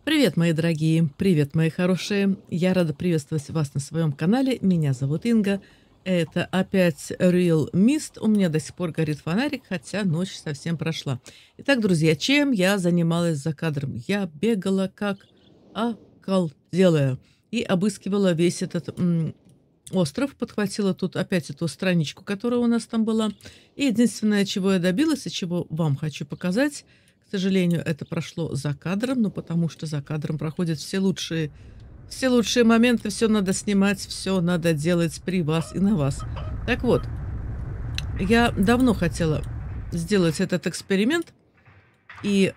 Привет, мои дорогие! Привет, мои хорошие! Я рада приветствовать вас на своем канале. Меня зовут Инга. Это опять Real Mist. У меня до сих пор горит фонарик, хотя ночь совсем прошла. Итак, друзья, чем я занималась за кадром? Я бегала как околделая и обыскивала весь этот остров, подхватила тут опять эту страничку, которая у нас там была. И единственное, чего я добилась и чего вам хочу показать, к сожалению, это прошло за кадром, ну, потому что за кадром проходят все лучшие моменты, все надо снимать, все надо делать при вас и на вас. Так вот, я давно хотела сделать этот эксперимент и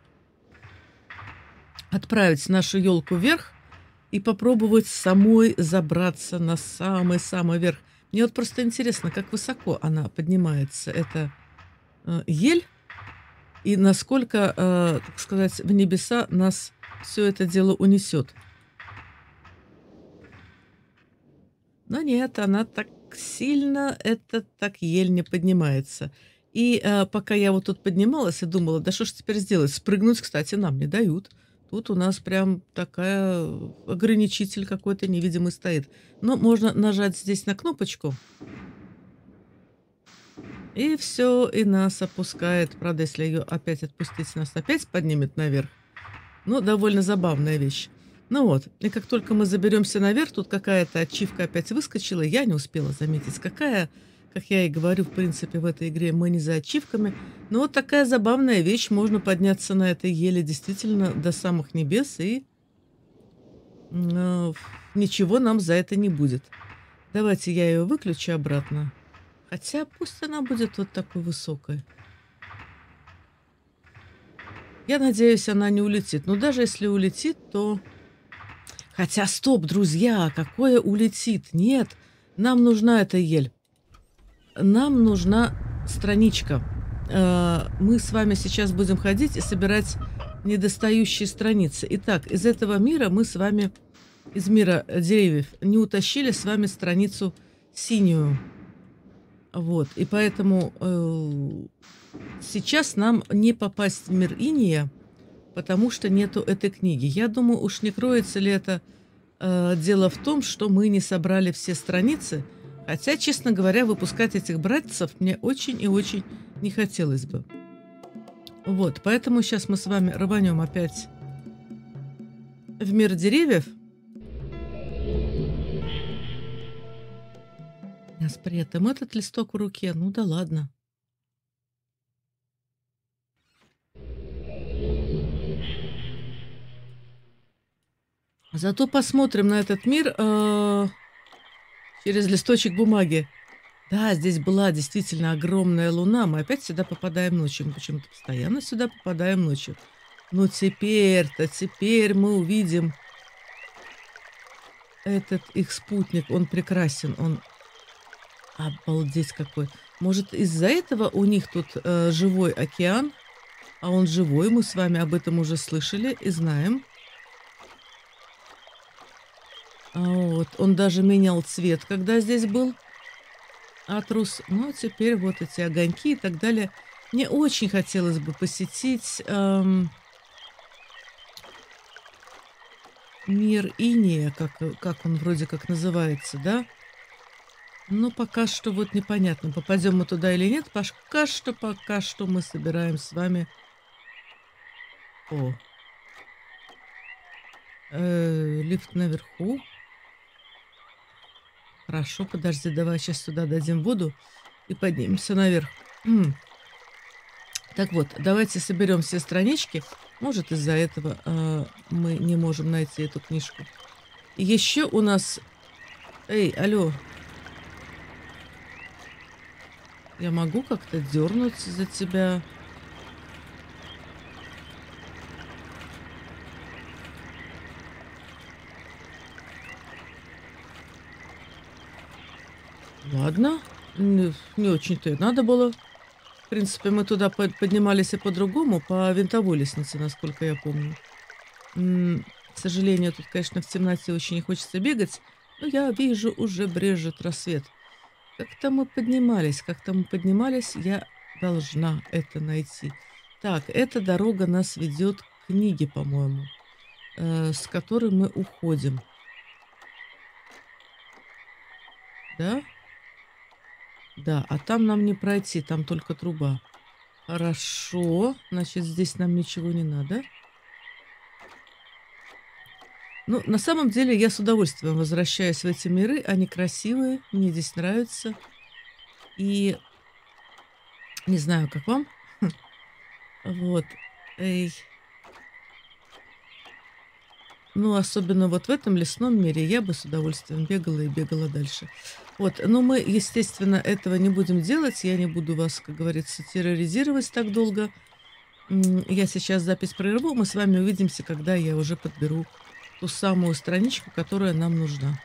отправить нашу елку вверх и попробовать самой забраться на самый-самый верх. Мне вот просто интересно, как высоко она поднимается, эта ель, и насколько, так сказать, в небеса нас все это дело унесет. Но нет, она так сильно, это так ель не поднимается. И пока я вот тут поднималась и думала, да что ж теперь сделать? Спрыгнуть, кстати, нам не дают. Тут у нас прям такая ограничитель какой-то невидимый стоит. Но можно нажать здесь на кнопочку, и все, и нас опускает. Правда, если ее опять отпустить, нас опять поднимет наверх. Ну, довольно забавная вещь. Ну вот, и как только мы заберемся наверх, тут какая-то ачивка опять выскочила. Я не успела заметить, какая. Как я и говорю, в принципе, в этой игре мы не за ачивками. Но вот такая забавная вещь. Можно подняться на этой еле действительно до самых небес, и э, ничего нам за это не будет. Давайте я ее выключу обратно. Хотя пусть она будет вот такой высокой. Я надеюсь, она не улетит. Но даже если улетит, то... Хотя, стоп, друзья, какое улетит? Нет, нам нужна эта ель. Нам нужна страничка. Мы с вами сейчас будем ходить и собирать недостающие страницы. Итак, из этого мира мы с вами, из мира деревьев, не утащили с вами страницу синюю. Вот, и поэтому сейчас нам не попасть в мир иния, потому что нету этой книги. Я думаю, уж не кроется ли это дело в том, что мы не собрали все страницы, хотя, честно говоря, выпускать этих братцев мне очень и очень не хотелось бы. Вот, поэтому сейчас мы с вами рванем опять в мир деревьев. А при этом этот листок в руке, ну да ладно. Зато посмотрим на этот мир через листочек бумаги. Да, здесь была действительно огромная луна. Мы опять сюда попадаем ночью. Мы почему-то постоянно сюда попадаем ночью. Но теперь мы увидим этот их спутник. Он прекрасен. Он обалдеть какой. Может, из-за этого у них тут живой океан? А он живой. Мы с вами об этом уже слышали и знаем. Вот. Он даже менял цвет, когда здесь был. Атрус. Ну, теперь вот эти огоньки и так далее. Мне очень хотелось бы посетить мир Иния, как он вроде как называется, да? Но пока что вот непонятно, попадем мы туда или нет. Пока что мы собираем с вами... О, лифт наверху. Хорошо, подожди, давай сейчас сюда дадим воду и поднимемся наверх. Так вот, давайте соберем все странички. Может, из-за этого мы не можем найти эту книжку. Еще у нас... Эй, алло. Я могу как-то дернуть за тебя? Ладно. Не очень-то и надо было. В принципе, мы туда поднимались и по-другому, по винтовой лестнице, насколько я помню. К сожалению, тут, конечно, в темноте очень не хочется бегать, но я вижу, уже брежет рассвет. Как-то мы поднимались, я должна это найти. Так, эта дорога нас ведет к книге, по-моему. с которой мы уходим. Да? Да, а там нам не пройти, там только труба. Хорошо, значит, здесь нам ничего не надо. Ну, на самом деле, я с удовольствием возвращаюсь в эти миры. Они красивые, мне здесь нравится. И не знаю, как вам. Вот. Эй. Ну, особенно вот в этом лесном мире я бы с удовольствием бегала и бегала дальше. Вот. Но мы, естественно, этого не будем делать. Я не буду вас, как говорится, терроризировать так долго. Я сейчас запись прерву. Мы с вами увидимся, когда я уже подберу ту самую страничку, которая нам нужна.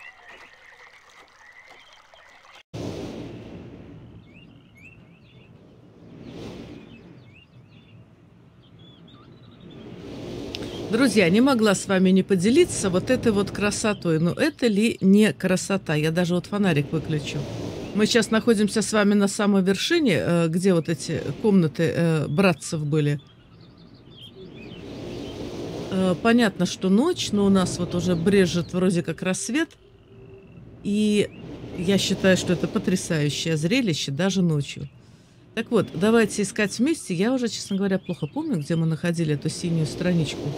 Друзья, не могла с вами не поделиться вот этой вот красотой. Но это ли не красота? Я даже вот фонарик выключу. Мы сейчас находимся с вами на самой вершине, где вот эти комнаты братцев были. Понятно, что ночь, но у нас вот уже брежет вроде как рассвет. И я считаю, что это потрясающее зрелище даже ночью. Так вот, давайте искать вместе. Я уже, честно говоря, плохо помню, где мы находили эту синюю страничку.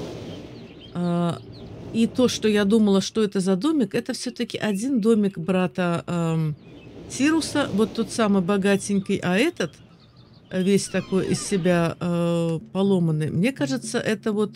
И то, что я думала, что это за домик, это все-таки один домик брата Сируса, вот тот самый богатенький, а этот весь такой из себя поломанный. Мне кажется, это вот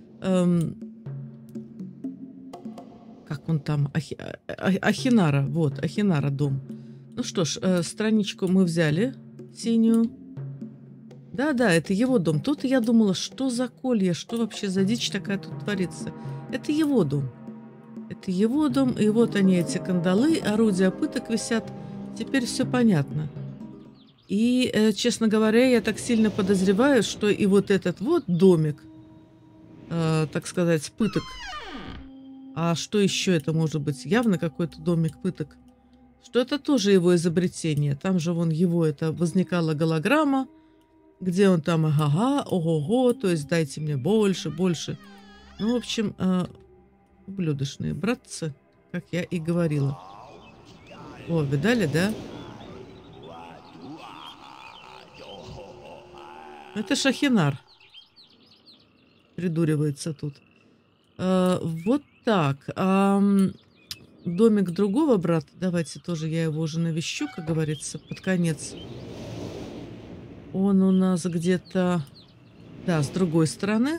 как он там, Ахинара, вот, Ахинара дом. Ну что ж, страничку мы взяли синюю. Да-да, это его дом. Тут я думала, что за колье, что вообще за дичь такая тут творится. Это его дом. Это его дом, и вот они, эти кандалы, орудия пыток висят. Теперь все понятно. И, честно говоря, я так сильно подозреваю, что и вот этот вот домик, так сказать, пыток. А что еще это может быть? Явно какой-то домик пыток. Что это тоже его изобретение. Там же вон его, это возникала голограмма, где он там, ага, ого-го, то есть дайте мне больше, больше. Ну, в общем, ублюдочные братцы, как я и говорила. О, видали, да? Это Шахинар. Придуривается тут. Вот так. Домик другого брата. Давайте тоже я его уже навещу, как говорится, под конец. Он у нас где-то... Да, с другой стороны.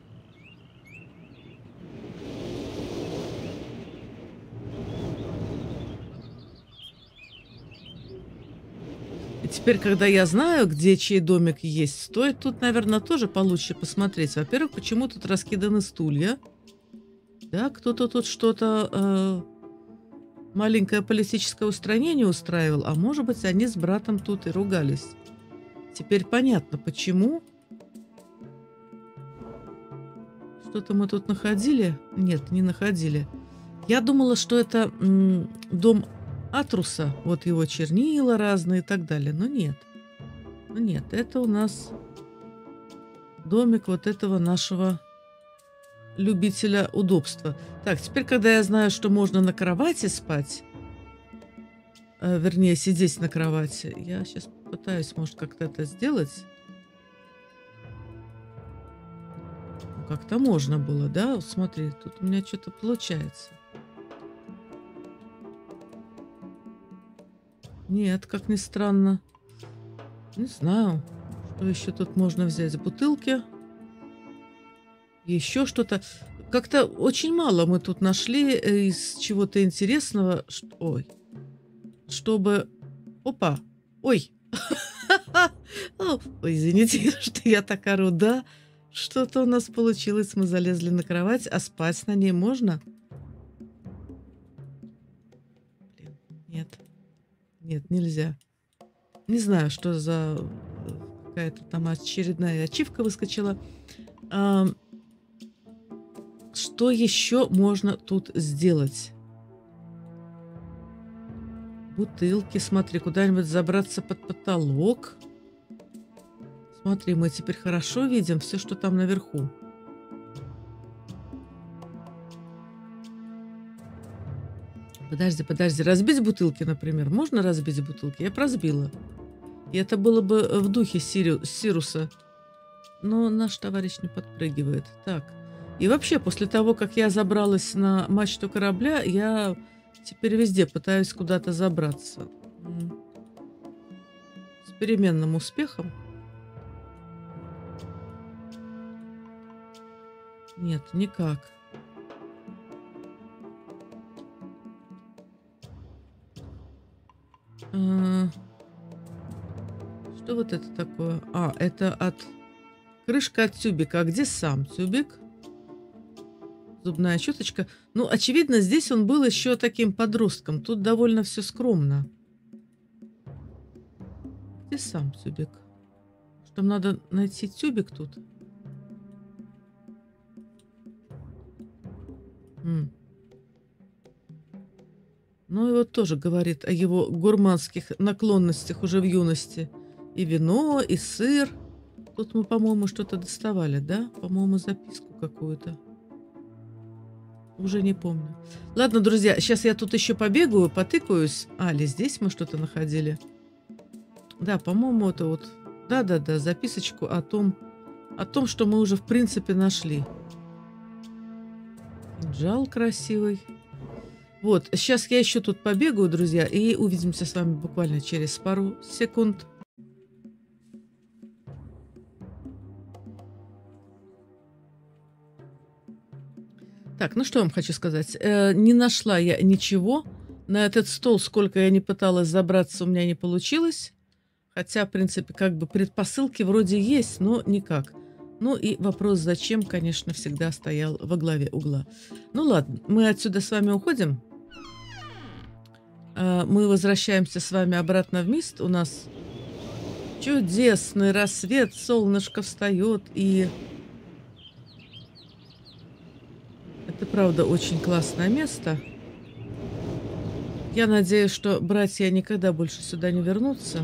И теперь, когда я знаю, где чей домик есть, стоит тут, наверное, тоже получше посмотреть. Во-первых, почему тут раскиданы стулья? Да, кто-то тут что-то... маленькое политическое устранение устраивал, а может быть, они с братом тут и ругались. Теперь понятно, почему. Что-то мы тут находили? Нет, не находили. Я думала, что это дом Атруса, вот его чернила разные и так далее, но нет. Но нет, это у нас домик вот этого нашего любителя удобства. Так, теперь, когда я знаю, что можно на кровати спать, вернее, сидеть на кровати, я сейчас пытаюсь, может, как-то это сделать. Ну, как-то можно было, да? Вот смотри, тут у меня что-то получается. Нет, как ни странно. Не знаю, что еще тут можно взять. Бутылки. Еще что-то. Как-то очень мало мы тут нашли из чего-то интересного. Ой. Чтобы... Опа. Ой. Ой, извините, что я так ору. Да, что-то у нас получилось. Мы залезли на кровать, а спать на ней можно? Блин, нет. Нет, нельзя. Не знаю, что за какая-то там очередная ачивка выскочила. Что еще можно тут сделать? Бутылки, смотри, куда-нибудь забраться под потолок. Смотри, мы теперь хорошо видим все, что там наверху. Подожди, подожди. Разбить бутылки, например. Можно разбить бутылки? Я б разбила. И это было бы в духе Сируса. Но наш товарищ не подпрыгивает. Так. И вообще, после того, как я забралась на мачту корабля, я теперь везде пытаюсь куда-то забраться. С переменным успехом. Нет, никак. Что вот это такое? А, это от... Крышка от тюбика. А где сам тюбик? Зубная щеточка. Ну, очевидно, здесь он был еще таким подростком. Тут довольно все скромно. Где сам тюбик? Что, надо найти тюбик тут? Ну, и вот тоже говорит о его гурманских наклонностях уже в юности. И вино, и сыр. Тут мы, по-моему, что-то доставали, да? По-моему, записку какую-то. Уже не помню. Ладно, друзья, сейчас я тут еще побегаю, потыкаюсь. А, или здесь мы что-то находили? Да, по-моему, это вот... Да-да-да, записочку о том, что мы уже, в принципе, нашли. Кинжал красивый. Вот, сейчас я еще тут побегаю, друзья, и увидимся с вами буквально через пару секунд. Так, ну что я вам хочу сказать. Не нашла я ничего. На этот стол, сколько я не пыталась забраться, у меня не получилось. Хотя, в принципе, как бы предпосылки вроде есть, но никак. Ну и вопрос, зачем, конечно, всегда стоял во главе угла. Ну ладно, мы отсюда с вами уходим. Мы возвращаемся с вами обратно в Мист. У нас чудесный рассвет, солнышко встает, и это, правда, очень классное место. Я надеюсь, что братья никогда больше сюда не вернутся.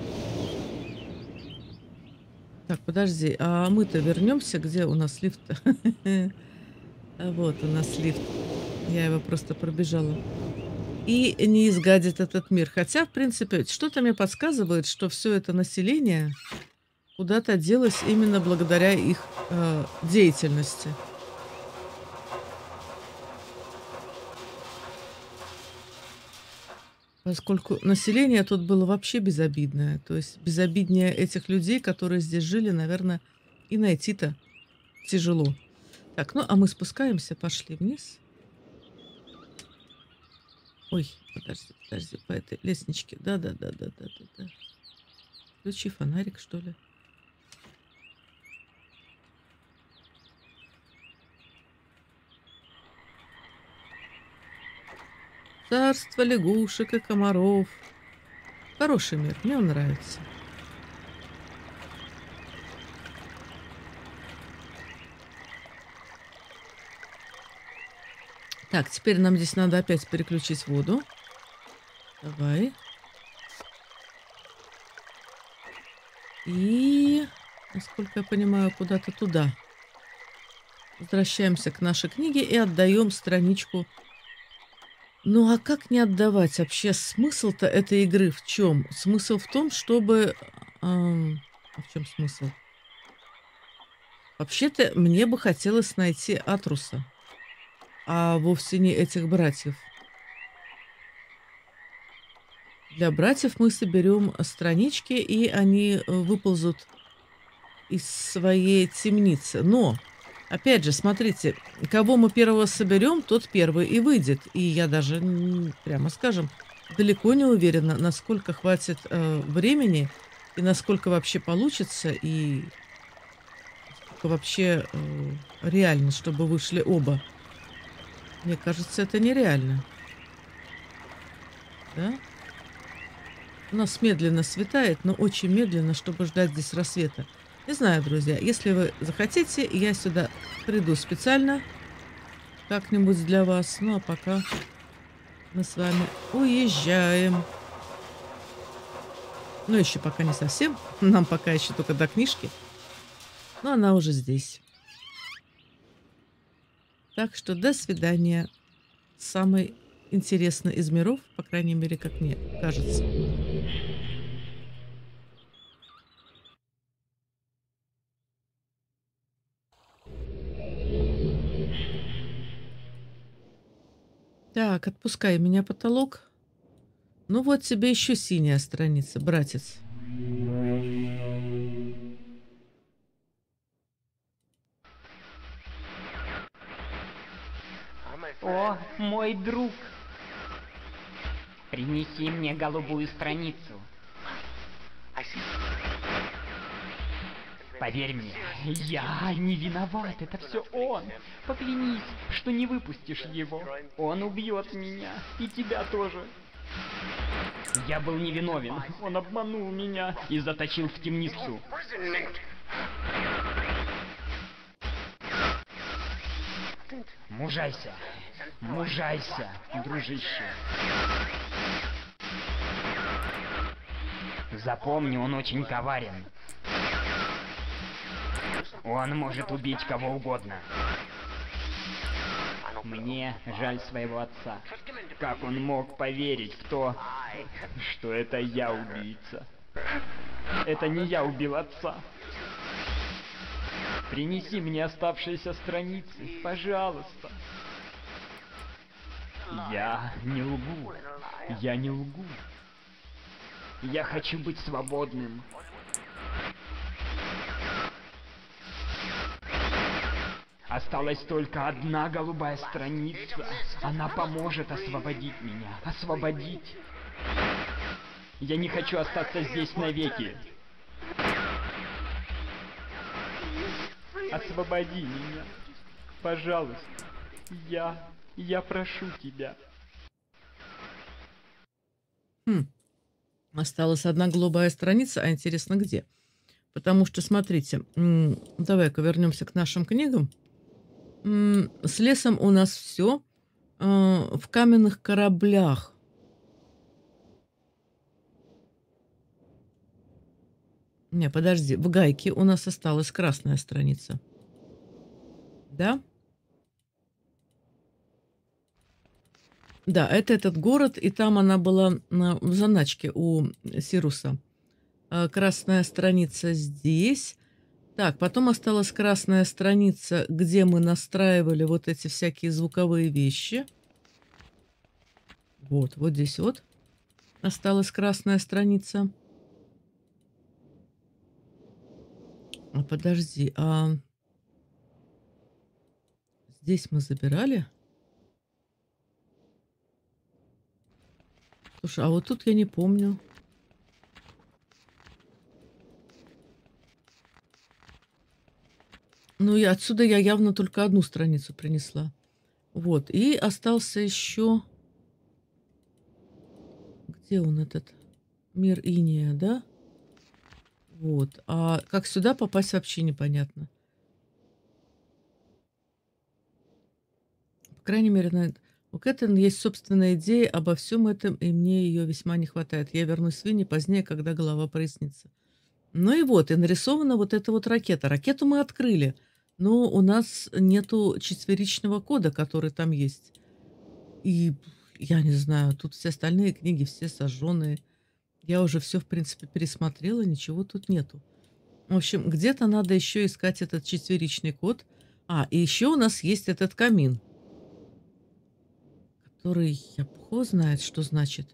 Так, подожди, а мы-то вернемся? Где у нас лифт? Вот у нас лифт. Я его просто пробежала. И не изгадит этот мир. Хотя, в принципе, что-то мне подсказывает, что все это население куда-то делось именно благодаря их деятельности. Поскольку население тут было вообще безобидное. То есть безобиднее этих людей, которые здесь жили, наверное, и найти-то тяжело. Так, ну а мы спускаемся, пошли вниз. Ой, подожди, по этой лестничке. Да. Включи фонарик, что ли. Царство лягушек и комаров. Хороший мир, мне он нравится. Так, теперь нам здесь надо опять переключить воду. Давай. И, насколько я понимаю, куда-то туда. Возвращаемся к нашей книге и отдаем страничку. Ну а как не отдавать? Вообще смысл-то этой игры в чем? Смысл в том, чтобы... в чем смысл? Вообще-то мне бы хотелось найти Атруса, а вовсе не этих братьев. Для братьев мы соберем странички, и они выползут из своей темницы. Но, опять же, смотрите, кого мы первого соберем, тот первый и выйдет. И я даже, прямо скажем, далеко не уверена, насколько хватит времени, и насколько вообще получится, и насколько вообще реально, чтобы вышли оба. Мне кажется, это нереально. Да? У нас медленно светает, но очень медленно, чтобы ждать здесь рассвета. Не знаю, друзья, если вы захотите, я сюда приду специально как-нибудь для вас. Ну, а пока мы с вами уезжаем. Ну, еще пока не совсем. Нам пока еще только до книжки. Но она уже здесь. Так что до свидания. Самый интересно из миров, по крайней мере, как мне кажется. Так, отпускай меня, потолок. Ну вот тебе еще синяя страница, братец. О, мой друг! Принеси мне голубую страницу. Поверь мне, я не виноват, это все он. Поклянись, что не выпустишь его. Он убьет меня, и тебя тоже. Я был невиновен, он обманул меня и заточил в темницу. Мужайся, мужайся, дружище. Запомни, он очень коварен. Он может убить кого угодно. Мне жаль своего отца. Как он мог поверить в то, что это я убийца? Это не я убил отца. Принеси мне оставшиеся страницы, пожалуйста. Я не лгу. Я не лгу. Я хочу быть свободным. Осталась только одна голубая страница. Она поможет освободить меня. Освободить. Я не хочу остаться здесь навеки. Освободи меня. Пожалуйста. Я прошу тебя. Осталась одна голубая страница, а интересно где? Потому что, смотрите, давай-ка вернемся к нашим книгам. С лесом у нас все в каменных кораблях. Не, подожди, в гайке у нас осталась красная страница. Да? Да, это этот город, и там она была в заначке у Сируса. Красная страница здесь. Так, потом осталась красная страница, где мы настраивали вот эти всякие звуковые вещи. Вот здесь вот осталась красная страница. Подожди, здесь мы забирали? Слушай, а вот тут я не помню. Ну, и отсюда я явно только одну страницу принесла. Вот, и остался еще... Где он, этот мир Иния, да? Вот. А как сюда попасть, вообще непонятно. По крайней мере, у Кэтрин есть собственная идея обо всем этом, и мне ее весьма не хватает. Я вернусь в Винни позднее, когда голова прояснится. Ну и вот, и нарисована вот эта вот ракета. Ракету мы открыли, но у нас нету четверичного кода, который там есть. И я не знаю, тут все остальные книги, все сожженные. Я уже все, в принципе, пересмотрела, ничего тут нету. В общем, где-то надо еще искать этот четверичный код. И еще у нас есть этот камин, который, я бог знает, что значит.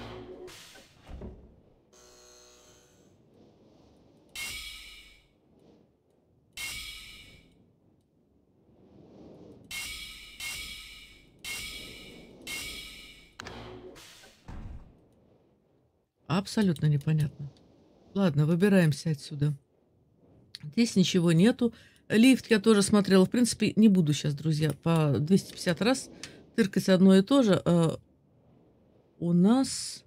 Абсолютно непонятно. Ладно, выбираемся отсюда. Здесь ничего нету. Лифт я тоже смотрела. В принципе, не буду сейчас, друзья, по 250 раз тыркать одно и то же. У нас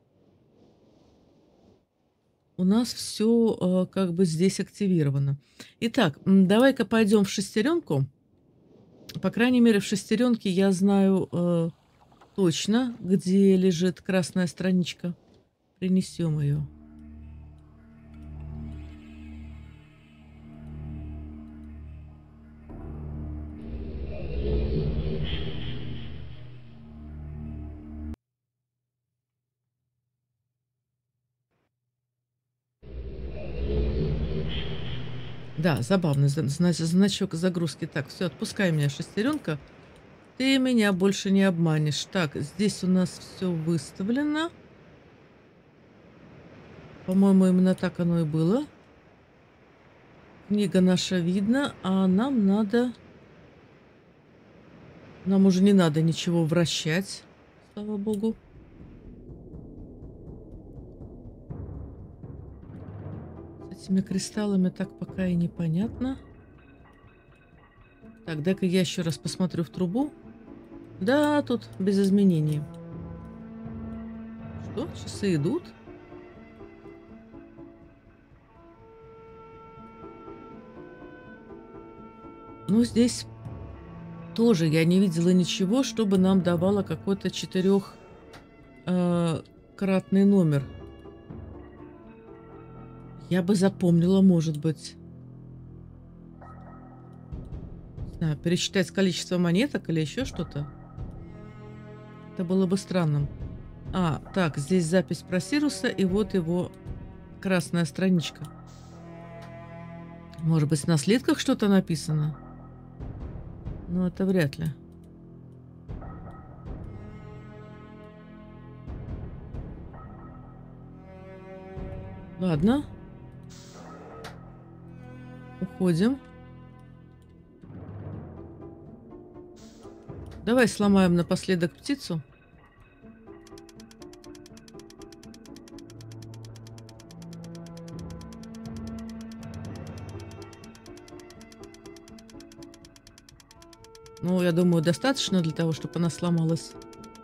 все как бы здесь активировано. Итак, давай-ка пойдем в шестеренку. По крайней мере, в шестеренке я знаю точно, где лежит красная страничка. Принесем ее. Да, забавный значок загрузки. Так, все, отпускай меня, шестеренка. Ты меня больше не обманешь. Так, здесь у нас все выставлено. По-моему, именно так оно и было. Книга наша видна, а нам надо... Нам уже не надо ничего вращать, слава богу. С этими кристаллами так пока и непонятно. Так, дай-ка я еще раз посмотрю в трубу. Да, тут без изменений. Что? Часы идут? Ну, здесь тоже я не видела ничего, чтобы нам давало какой-то 4-кратный номер. Я бы запомнила, может быть. Не знаю, пересчитать количество монеток или еще что-то. Это было бы странным. А, так, здесь запись про Сируса, и вот его красная страничка. Может быть, на слитках что-то написано? Но это вряд ли. Ладно. Уходим. Давай сломаем напоследок птицу. Ну, я думаю, достаточно для того, чтобы она сломалась.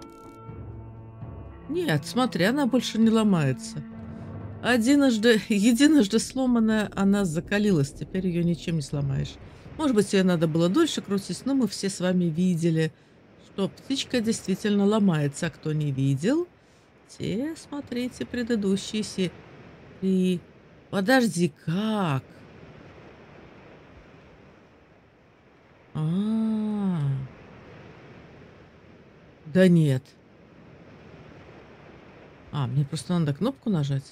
Нет, смотри, она больше не ломается. Единожды сломанная, она закалилась. Теперь ее ничем не сломаешь. Может быть, ее надо было дольше крутить, но мы все с вами видели, что птичка действительно ломается. А кто не видел, те смотрите предыдущие серии. Подожди, как? Да нет. Мне просто надо кнопку нажать.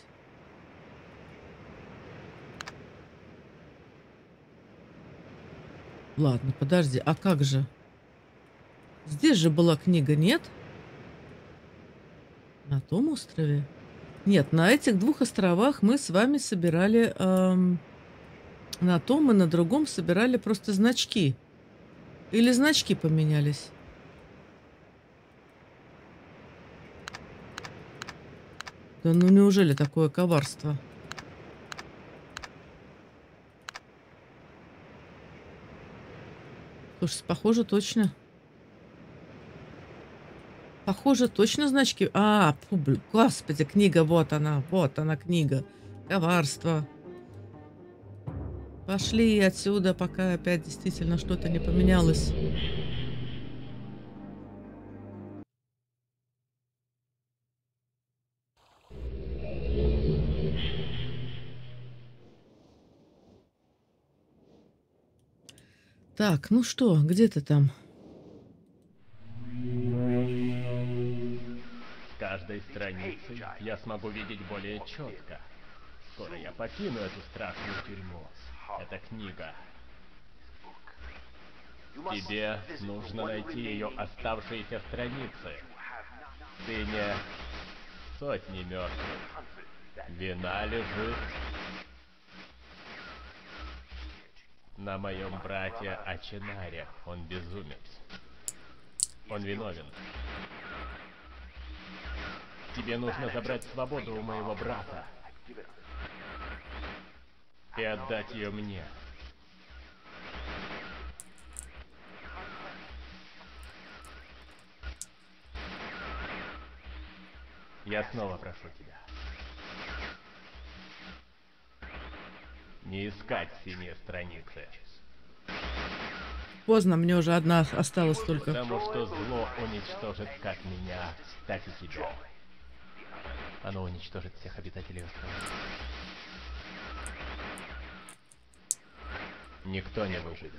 Ладно, подожди, а как же? Здесь же была книга, нет? На том острове? Нет, на этих двух островах мы с вами собирали... на том и на другом собирали просто значки. Или значки поменялись? Да ну неужели такое коварство? Слушай, похоже, точно. Похоже, точно значки. Господи, книга, вот она книга. Коварство. Пошли отсюда, пока опять действительно что-то не поменялось. Так, ну что, где ты там? С каждой страницей я смогу видеть более четко. Скоро я покину эту страшную тюрьму. Это книга. Тебе нужно найти ее оставшиеся страницы. Ты не сотни мертвых. Вина лежит на моем брате Ачинаре. Он безумец. Он виновен. Тебе нужно забрать свободу у моего брата и отдать ее мне. Я снова прошу тебя. Не искать синие страницы. Поздно, мне уже одна осталась только. Потому что зло уничтожит как меня, так и тебя. Оно уничтожит всех обитателей острова. Никто не выживет.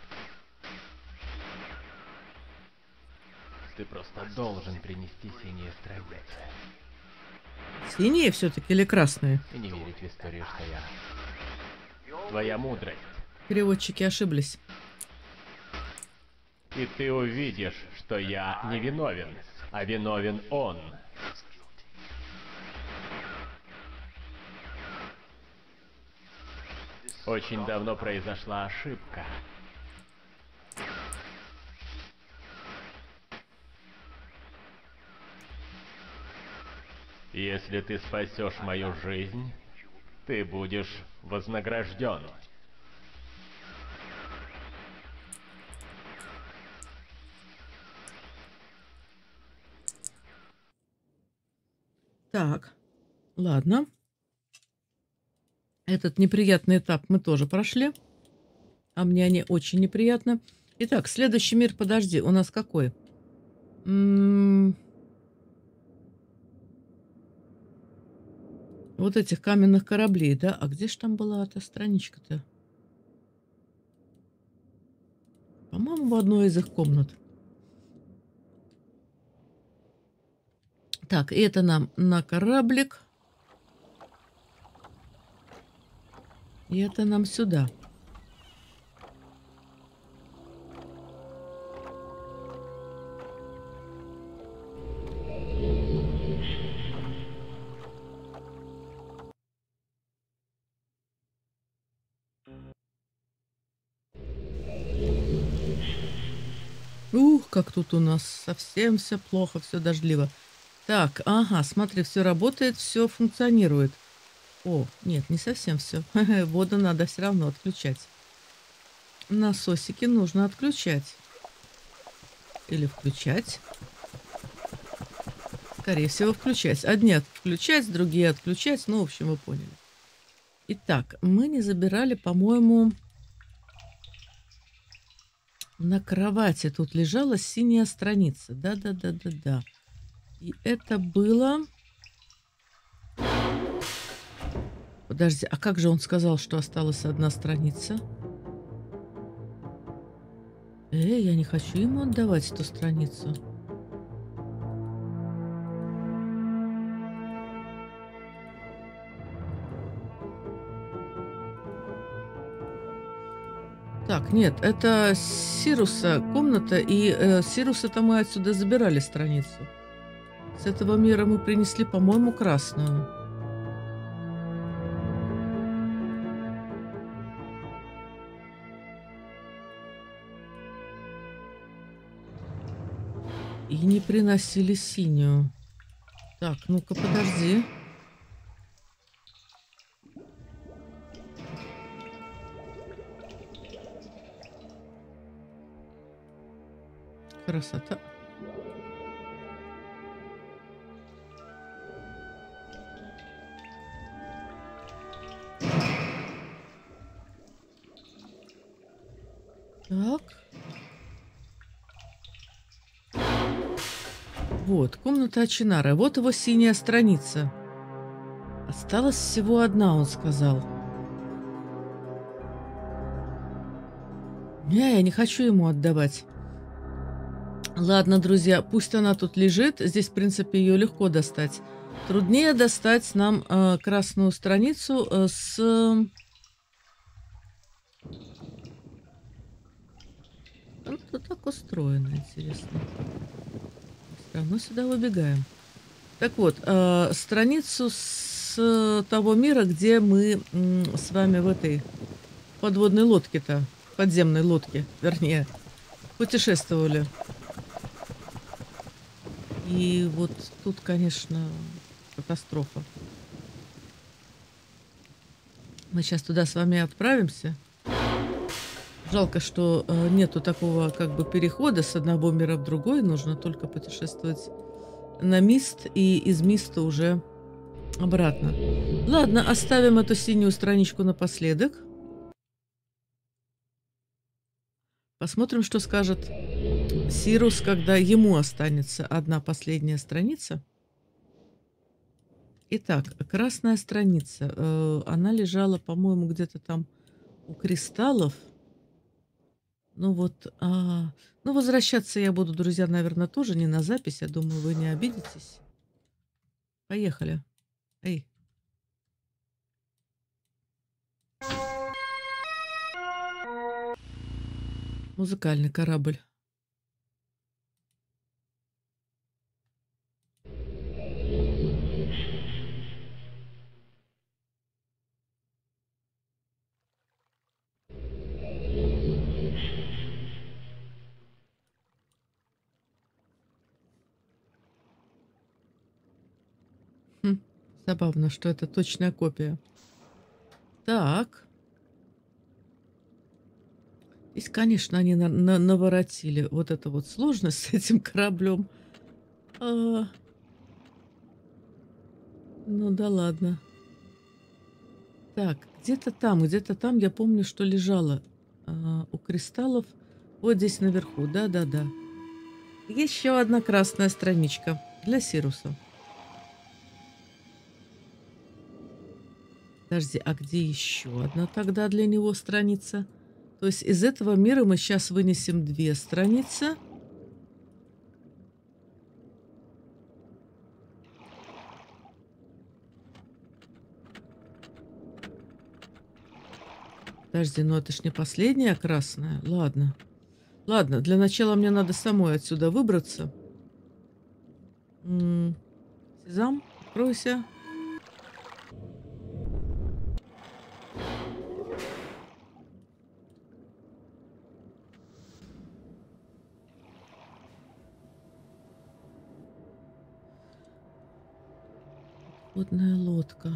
Ты просто должен принести синие страницы. Синие все-таки или красные? И не верить в историю, что я твоя мудрость. Переводчики ошиблись. И ты увидишь, что я не виновен, а виновен он. Очень давно произошла ошибка. Если ты спасешь мою жизнь, ты будешь вознагражден. Так, ладно. Этот неприятный этап мы тоже прошли. А мне они очень неприятно. Итак, следующий мир, подожди, у нас какой? Вот этих каменных кораблей, да? А где же там была эта страничка-то? По-моему, в одной из их комнат. Так, и это нам на кораблик. И это нам сюда. Ух, как тут у нас совсем все плохо, все дождливо. Так, ага, смотри, все работает, все функционирует. О, нет, не совсем все. Воду надо все равно отключать. Насосики нужно отключать. Или включать. Скорее всего, включать. Одни включать, другие отключать. Ну, в общем, вы поняли. Итак, мы не забирали, по-моему... На кровати тут лежала синяя страница. Да. И это было... Подожди, а как же он сказал, что осталась одна страница? Я не хочу ему отдавать эту страницу. Так, нет, это Сируса комната, и Сируса-то мы отсюда забирали страницу. С этого мира мы принесли, по-моему, красную. И не приносили синюю. Так, ну-ка, подожди. Красота. Так. Вот, комната Очинара. Вот его синяя страница. Осталась всего одна, он сказал. Я не хочу ему отдавать. Ладно, друзья, пусть она тут лежит. Здесь, в принципе, ее легко достать. Труднее достать нам красную страницу с... Она так устроена, интересно. Все равно сюда выбегаем. Так вот, страницу с того мира, где мы с вами в этой подводной лодке-то, подземной лодке, вернее, путешествовали. И вот тут, конечно, катастрофа. Мы сейчас туда с вами отправимся. Жалко, что нету такого как бы перехода с одного мира в другой. Нужно только путешествовать на Мист и из Миста уже обратно. Ладно, оставим эту синюю страничку напоследок. Посмотрим, что скажет Сирус, когда ему останется одна последняя страница. Итак, красная страница. Она лежала, по-моему, где-то там у кристаллов. Ну вот, ну возвращаться я буду, друзья, наверное, тоже не на запись. Я думаю, вы не обидитесь. Поехали. Эй. Музыкальный корабль. Хм, забавно, что это точная копия. Так. Здесь, конечно, они наворотили вот эту вот сложность с этим кораблем. А, ну да ладно. Так, где-то там, я помню, что лежало у кристаллов. Вот здесь наверху, да-да-да. Еще одна красная страничка для Сируса. Подожди, а где еще одна тогда для него страница? То есть из этого мира мы сейчас вынесем 2 страницы. Подожди, ну это ж не последняя красная. Ладно. Ладно, для начала мне надо самой отсюда выбраться. Сезам, откройся. Водная лодка.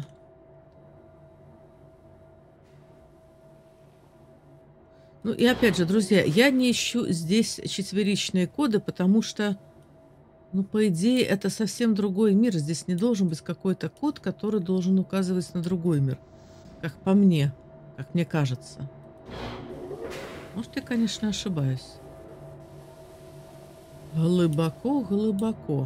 Ну и опять же, друзья, я не ищу здесь четверичные коды, потому что, ну, по идее, это совсем другой мир. Здесь не должен быть какой-то код, который должен указывать на другой мир. Как по мне, как мне кажется. Может, я, конечно, ошибаюсь. Глубоко, глубоко.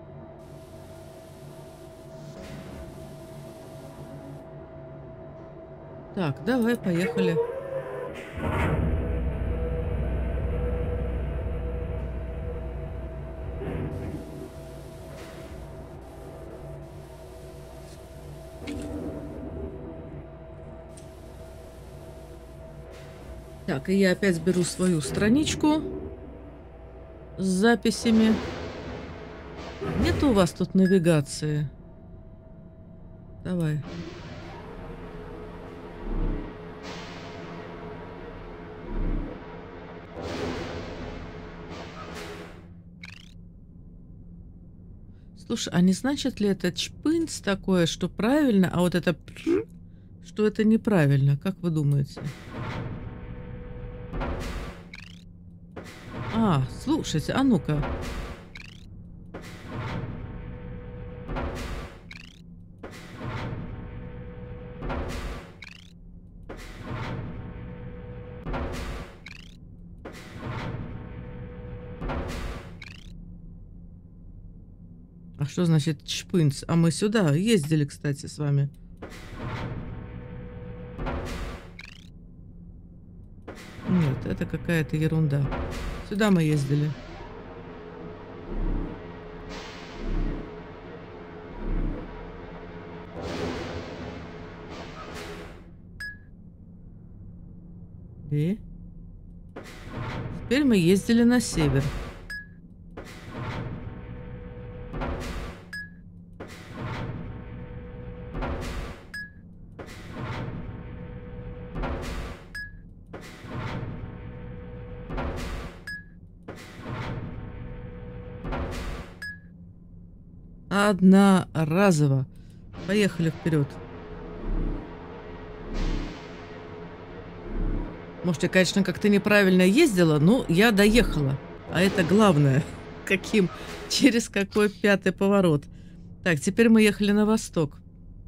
Так, давай, поехали. Так, и я опять беру свою страничку с записями. Нет у вас тут навигации? Давай. Слушай, а не значит ли это чпынц такое, что правильно, а вот это что это неправильно? Как вы думаете? А, слушайте, а ну-ка. А что значит чпынц? А мы сюда ездили, кстати, с вами. Нет, это какая-то ерунда. Сюда мы ездили. И теперь мы ездили на север. Одноразово. Поехали вперед. Может, я, конечно, как-то неправильно ездила, но я доехала. А это главное. Каким? Через какой 5-й поворот. Так, теперь мы ехали на восток.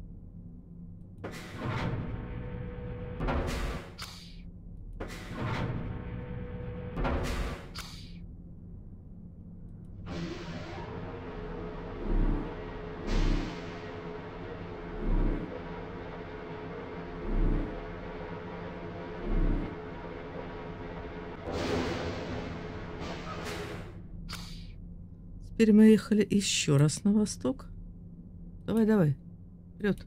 Теперь мы ехали еще раз на восток. Давай, давай. Вперед.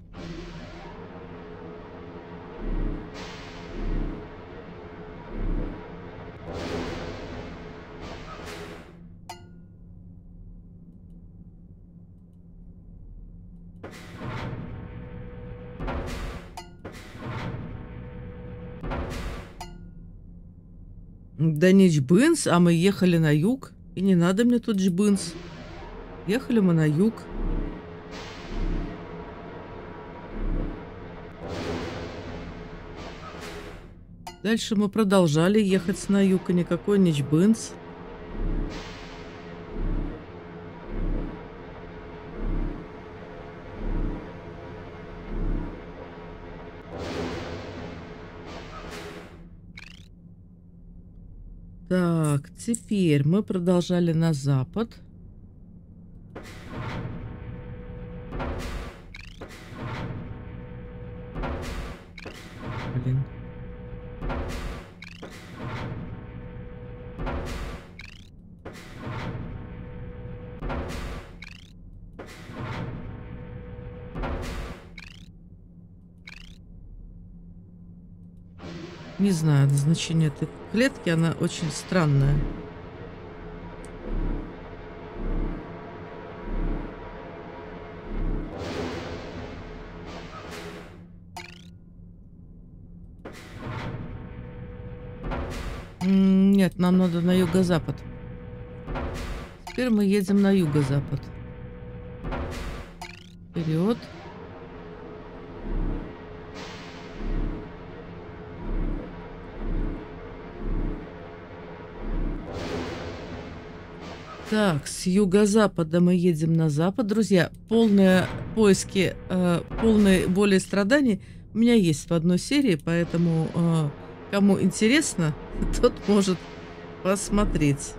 Да не Джбынс, а мы ехали на юг. И не надо мне тут Джбынс. Ехали мы на юг. Дальше мы продолжали ехать на юг, и никакой не Джбынс. Так, теперь мы продолжали на запад. Блин. Не знаю, назначение этой клетки, она очень странная. Нет, нам надо на юго-запад. Теперь мы едем на юго-запад. Вперед. Так, с юго-запада мы едем на запад. Друзья, полные поиски, полные боли и страданий у меня есть в одной серии, поэтому кому интересно, тот может посмотреть.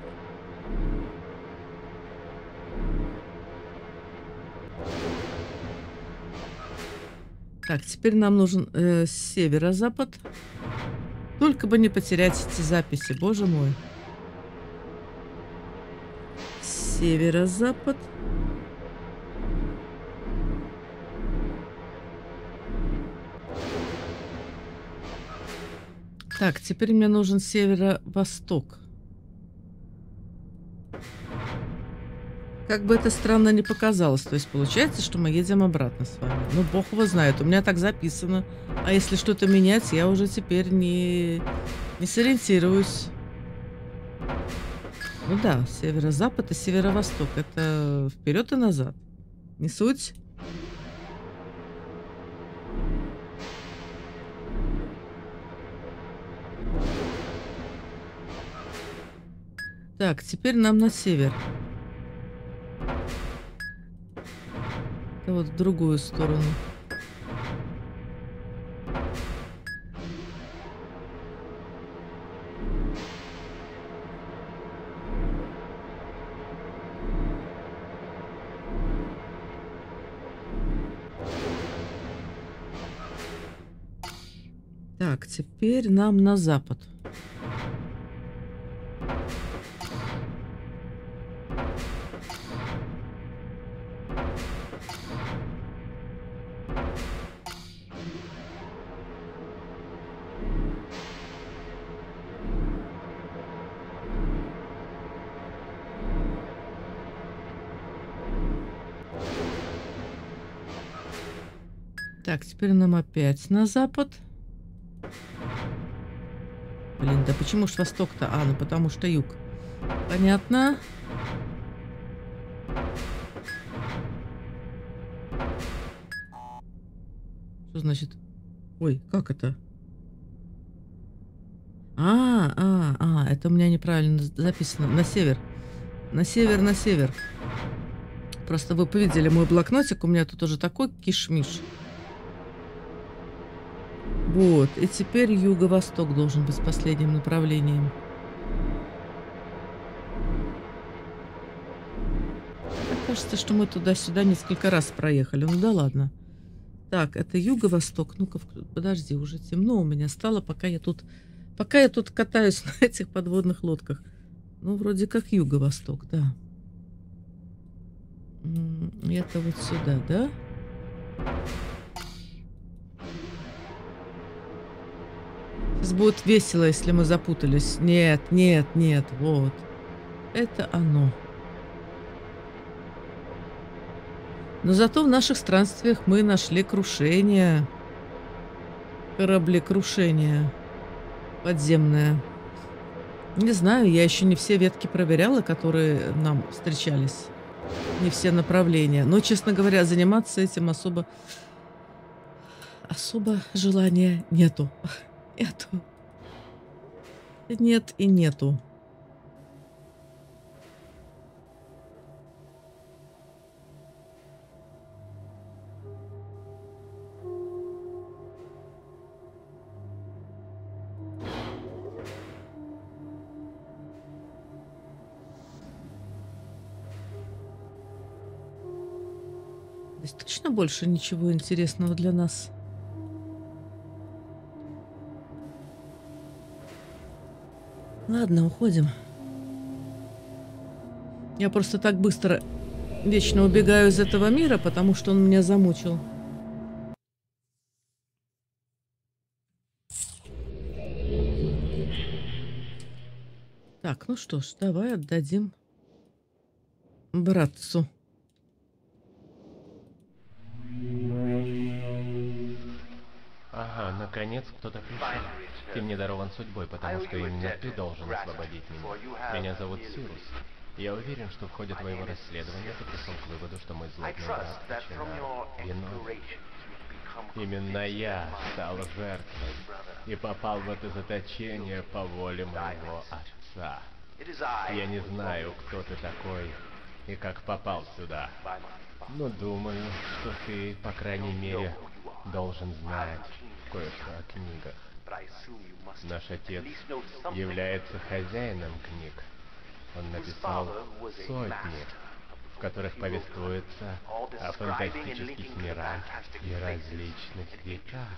Так, теперь нам нужен северо-запад. Только бы не потерять эти записи, боже мой. Северо-запад. Так, теперь мне нужен северо-восток. Как бы это странно не показалось. То есть получается, что мы едем обратно с вами. Ну, бог его знает. У меня так записано. А если что-то менять, я уже теперь не сориентируюсь. Ну да, северо-запад и северо-восток. Это вперед и назад. Не суть. Так, теперь нам на север. Это вот в другую сторону. Так, теперь нам на запад. Так, теперь нам опять на запад. Блин, да почему ж восток-то? А, ну потому что юг. Понятно. Что значит? Ой, как это? Это у меня неправильно записано. На север. На север, на север. Просто вы повидели мой блокнотик. У меня тут уже такой кишмиш. Вот, и теперь юго-восток должен быть последним направлением. Мне кажется, что мы туда-сюда несколько раз проехали. Ну да ладно. Так, это юго-восток. Ну-ка, подожди, уже темно у меня стало, пока я тут катаюсь на этих подводных лодках. Ну, вроде как юго-восток, да. Это вот сюда, да? Сейчас будет весело, если мы запутались. Нет, нет, нет, вот. Это оно. Но зато в наших странствиях мы нашли крушение. Кораблекрушение. Подземное. Не знаю, я еще не все ветки проверяла, которые нам встречались. Не все направления. Но, честно говоря, заниматься этим особо желания нету. Нету. Нет и нету. Здесь точно больше ничего интересного для нас. Ладно, уходим. Я просто так быстро вечно убегаю из этого мира, потому что он меня замучил. Так, ну что ж, давай отдадим братцу. Ага, наконец кто-то пришел. Ты мне дарован судьбой, потому что именно ты должен освободить меня. Меня зовут Сирус. Я уверен, что в ходе твоего расследования ты пришел к выводу, что мой злобный брат Чинар виновен. Именно я стал жертвой и попал в это заточение по воле моего отца. Я не знаю, кто ты такой и как попал сюда, но думаю, что ты, по крайней мере, должен знать кое-что о книгах. Наш отец является хозяином книг. Он написал сотни, в которых повествуется о фантастических мирах и различных веках.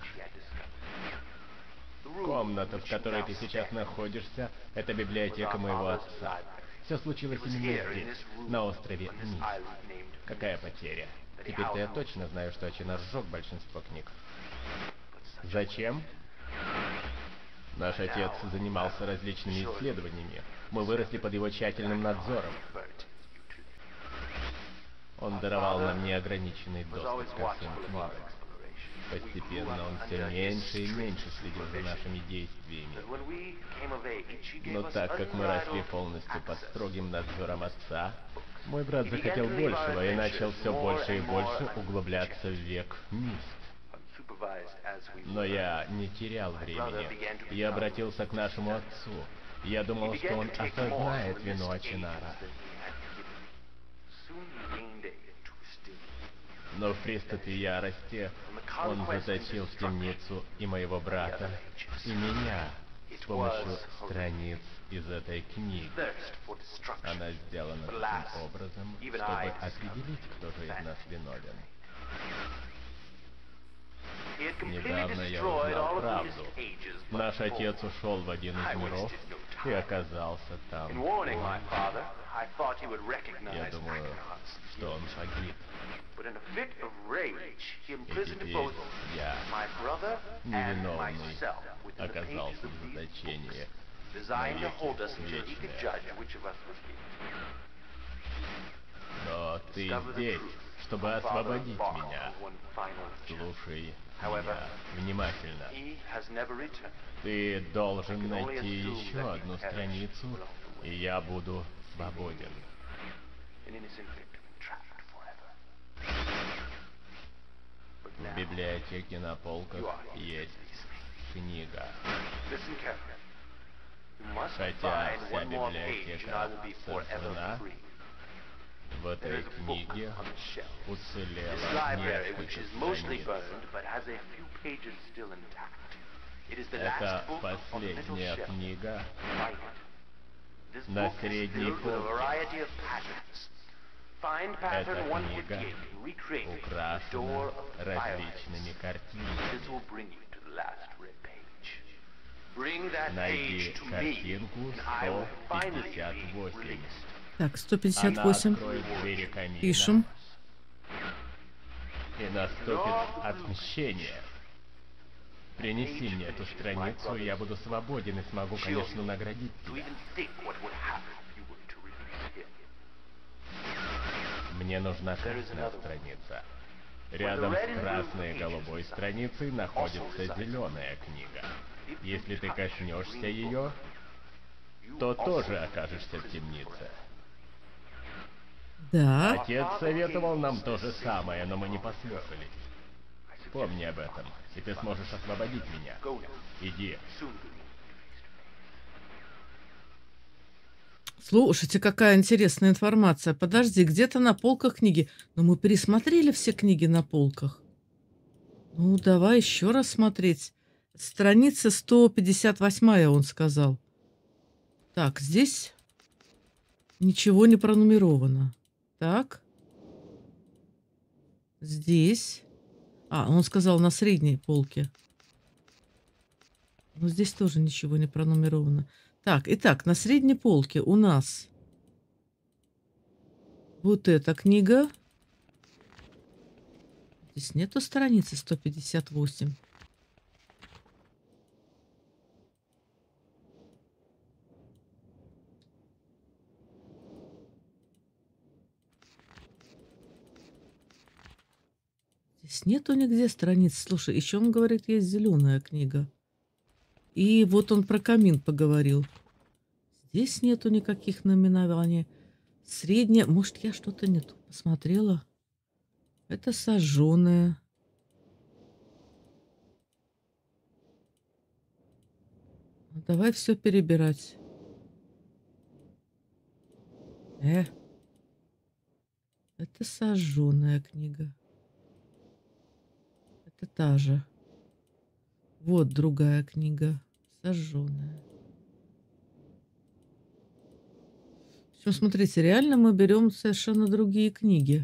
Комната, в которой ты сейчас находишься, это библиотека моего отца. Все случилось именно здесь, на острове Мист. Какая потеря? Теперь-то я точно знаю, что Чинар сжег большинство книг. Зачем? Наш отец занимался различными исследованиями. Мы выросли под его тщательным надзором. Он даровал нам неограниченный доступ ко всем книгам. Постепенно он все меньше и меньше следил за нашими действиями. Но так как мы росли полностью под строгим надзором отца, мой брат захотел большего и начал все больше и больше углубляться в век Мист. Но я не терял времени. Я обратился к нашему отцу. Я думал, что он осознает вину Чинара. Но в приступе ярости он заточил в темницу и моего брата, и меня с помощью страниц из этой книги. Она сделана таким образом, чтобы определить, кто же из нас виновен. Недавно я узнал правду. Наш отец ушел в один из миров и оказался там. Я думаю, что он погиб. И теперь я, невиновный, оказался в заточении навеки вечные. Но ты здесь, чтобы освободить меня. Слушай меня внимательно. Ты должен найти еще одну страницу, и я буду свободен. В библиотеке на полках есть книга. Хотя вся библиотека сожжена, в этой книге уцелело несколько страниц. Это последняя книга на средней полке. Эта книга украшена различными картинами. Найди картинку 158. Так, 158. Пишем. И наступит отмщение. Принеси мне эту страницу, и я буду свободен и смогу, конечно, наградить тебя. Мне нужна красная страница. Рядом с красной и голубой страницей находится зеленая книга. Если ты коснешься ее, то тоже окажешься в темнице. Да. Отец советовал нам то же самое, но мы не послушались. Помни об этом, и ты сможешь освободить меня. Иди. Слушайте, какая интересная информация. Подожди, где-то на полках книги. Но мы пересмотрели все книги на полках. Ну, давай еще раз смотреть. Страница 158, он сказал. Так, здесь ничего не пронумеровано. Так. Здесь. Он сказал на средней полке. Но здесь тоже ничего не пронумеровано. Так, итак, на средней полке у нас вот эта книга. Здесь нету страницы 158. Здесь нету нигде страниц. Слушай, еще он говорит, есть зеленая книга. И вот он про камин поговорил. Здесь нету никаких наименований. Средняя. Может, я что-то не то посмотрела? Это сожженная. Давай все перебирать. Это сожженная книга. Это та же. Вот другая книга. Сожженная. Причем, смотрите, реально мы берем совершенно другие книги.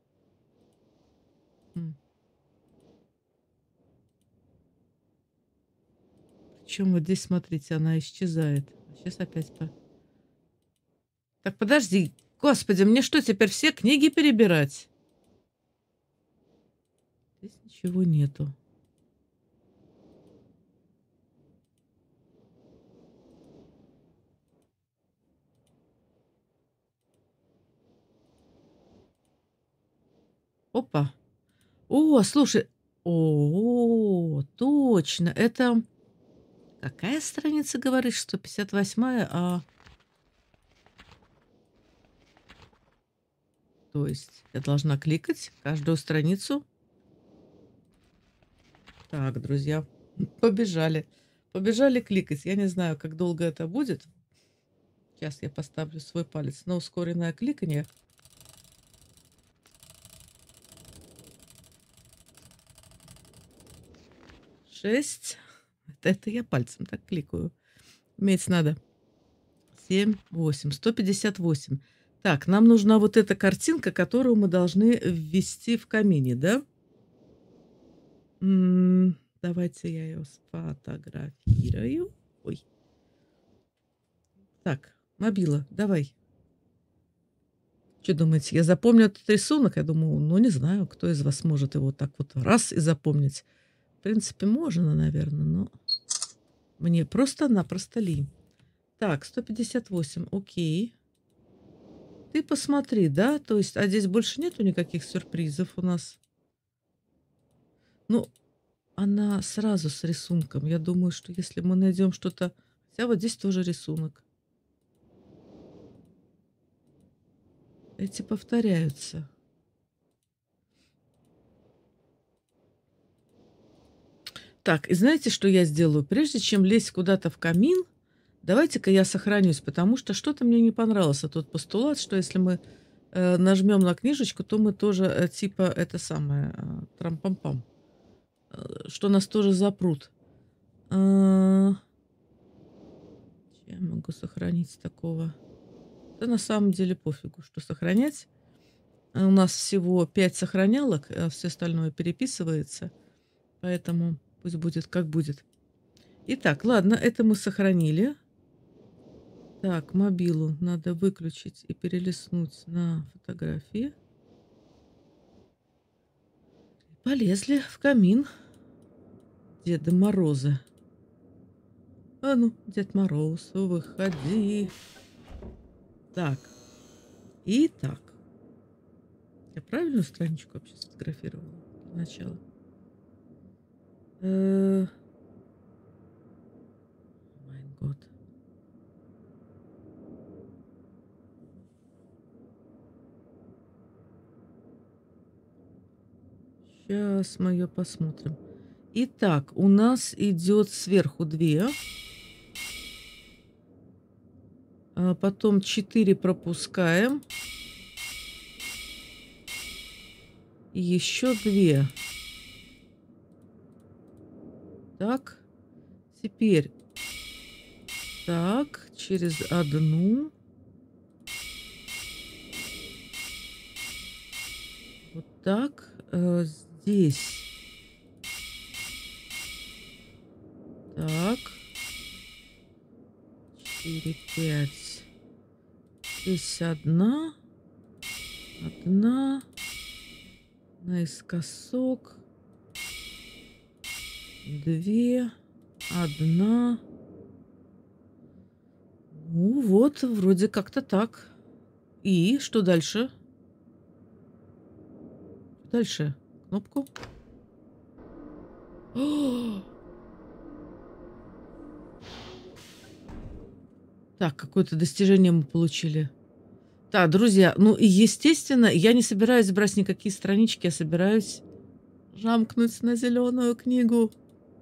Причем вот здесь, смотрите, она исчезает. Сейчас опять Так, подожди. Господи, мне что, теперь все книги перебирать? Здесь ничего нету. Опа. О, слушай. О, точно. Это... Какая страница, говоришь? 158-я, То есть я должна кликать каждую страницу. Так, друзья, побежали. Побежали кликать. Я не знаю, как долго это будет. Сейчас я поставлю свой палец на ускоренное кликание. Шесть. Это я пальцем так кликаю. Уметь надо. 7, 8. 158. Так, нам нужна вот эта картинка, которую мы должны ввести в камине, да? Давайте я ее сфотографирую. Ой. Так, мобила, давай. Что думаете, я запомню этот рисунок? Я думаю, ну, не знаю, кто из вас может его так вот раз и запомнить. В принципе, можно, наверное, но мне просто-напросто лень. Так, 158, окей. Ты посмотри, да? То есть, а здесь больше нету никаких сюрпризов у нас? Ну, она сразу с рисунком. Я думаю, что если мы найдем что-то... Хотя вот здесь тоже рисунок. Эти повторяются. Так, и знаете, что я сделаю? Прежде чем лезть куда-то в камин, давайте-ка я сохранюсь, потому что что-то мне не понравился тот постулат, что если мы нажмем на книжечку, то мы тоже типа это самое трам-пам-пам, что нас тоже запрут. Что я могу сохранить такого? Да на самом деле пофигу, что сохранять. У нас всего 5 сохранялок, а все остальное переписывается. Поэтому пусть будет как будет. Итак, ладно, это мы сохранили. Так, мобилу надо выключить и перелистнуть на фотографии. Полезли в камин. Деда Мороза. А ну, Дед Мороз, выходи. Так. Итак. Я правильную страничку вообще сфотографировала для начала? Майн год. Сейчас мы ее посмотрим. Итак, у нас идет сверху 2. Потом 4 пропускаем. И еще 2. Так. Теперь. Так. Через 1. Вот так. Здесь. Так. 4, 5. Здесь 1. 1. Наискосок. 2. 1. Ну вот, вроде как-то так. И что дальше? Дальше. Кнопку. О! Так, какое-то достижение мы получили. Так, друзья, ну и естественно, я не собираюсь брать никакие странички, я собираюсь жамкнуть на зеленую книгу.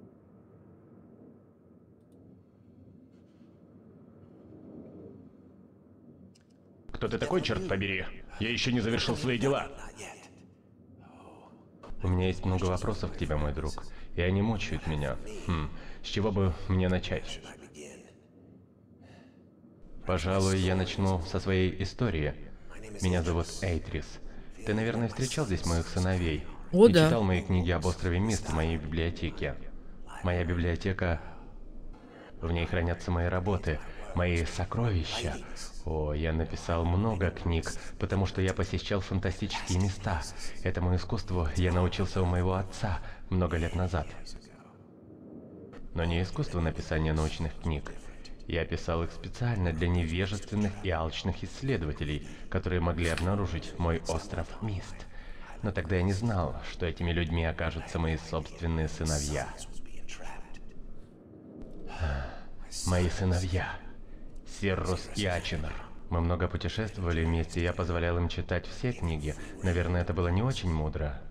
Кто ты такой, черт побери? Я еще не завершил свои дела. У меня есть много вопросов к тебе, мой друг, и они мучают меня. С чего бы мне начать? Пожалуй, я начну со своей истории. Меня зовут Эйтрис. Ты, наверное, встречал здесь моих сыновей. О, и да. читал мои книги об острове Мист в моей библиотеке. Моя библиотека... В ней хранятся мои работы, мои сокровища. О, я написал много книг, потому что я посещал фантастические места. Этому искусству я научился у моего отца много лет назад. Но не искусство написания научных книг. Я писал их специально для невежественных и алчных исследователей, которые могли обнаружить мой остров Мист. Но тогда я не знал, что этими людьми окажутся мои собственные сыновья. Мои сыновья. Сиррус и Ачинар. Мы много путешествовали вместе, и я позволял им читать все книги. Наверное, это было не очень мудро.